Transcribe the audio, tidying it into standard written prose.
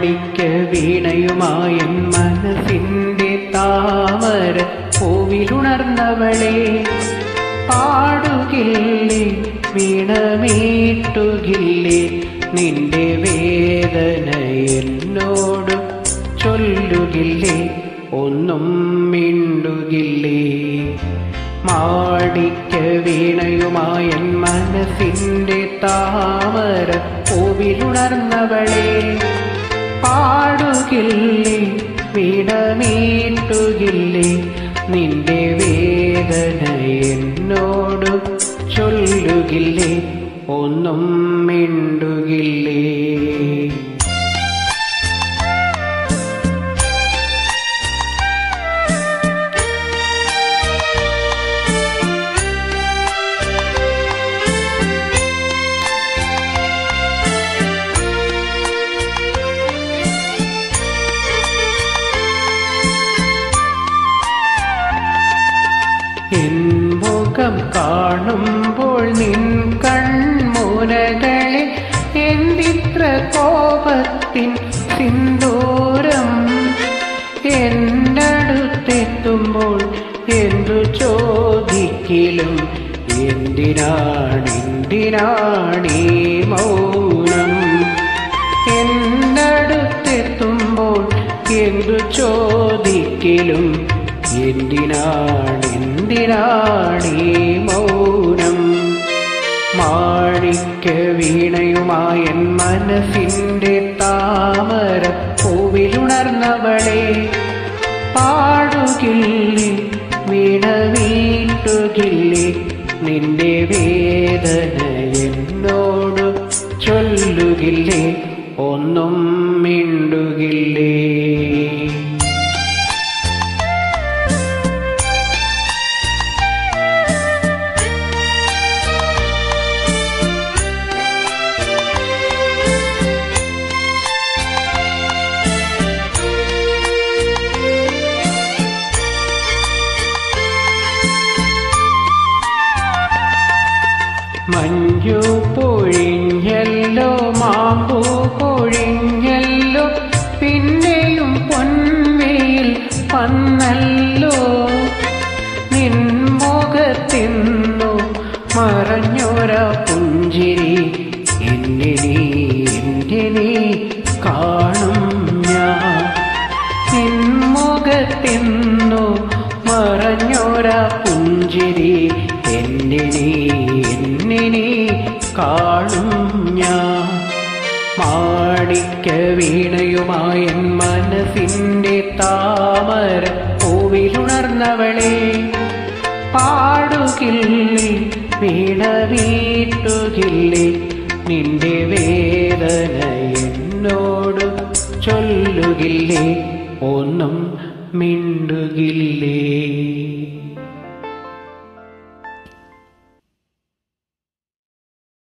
മാണിക്യ വീണയുമായ മനസ്സിന്റെ താമര പൂവിലുണർന്നവളെ, പാടുകില്ലേ വീണമീട്ടുകില്ലേ, നിന്റെ വേദന എന്നോട് ചൊല്ലുകില്ലേ, ഒന്നും മിണ്ടുകില്ലേ. മാണിക്യ വീണയുമായ മനസ്സിന്റെ താമര പൂവിലുണർന്നവളെ, പാടുകില്ലേ വീണമീട്ടുകില്ലേ, നിന്റെ വേദന എന്നോട് ചൊല്ലുകില്ലേ, ഒന്നും മിണ്ടുകില്ലേ. എൻ മുഖം കാണുമ്പോൾ നിൻ കൺമുനകളിൽ എന്തിത്ര കോപത്തിൻ സിന്ദൂരം, എന്നടുത്തെത്തുമ്പോൾ എന്തു ചോദിക്കലും, എന്തിനാണീ മൗനം. എന്നടുത്തെത്തുമ്പോൾ എന്തു ചോദിക്കലും, എന്തിനാണീ മൗനം. മാണിക്യ വീണയുമായ മനസ്സിന്റെ താമര പൂവിലുണർന്നവളെ, പാടുകില്ലേ വീണമീട്ടുകില്ലേ, നിന്റെ വേദന എന്നോട് ചൊല്ലുകില്ലേ, ഒന്നും മിണ്ടുകില്ലേ. മഞ്ഞു പൊഴിഞ്ഞല്ലോ മാമ്പൂ പൊഴിഞ്ഞല്ലോ, പിന്നെയും പൊൻവെയിൽ വന്നല്ലോ, നിൻമുഖത്തിന്നു മറഞ്ഞൊര പുഞ്ചിരി, എന്നെ നീ കാണും ഞാൻ. നിൻമുഖത്തിന്നു മറഞ്ഞൊര പുഞ്ചിരി, എന്നെ നീ കാണും ഞാൻ. മാണിക്യ വീണയുമായ മനസ്സിന്റെ താമര പൂവിലുണർന്നവളെ, പാടുകില്ലേ വീണമീട്ടുകില്ലേ, നിന്റെ വേദന എന്നോട് ചൊല്ലുകില്ലേ, ഒന്നും മിണ്ടുകില്ലേ.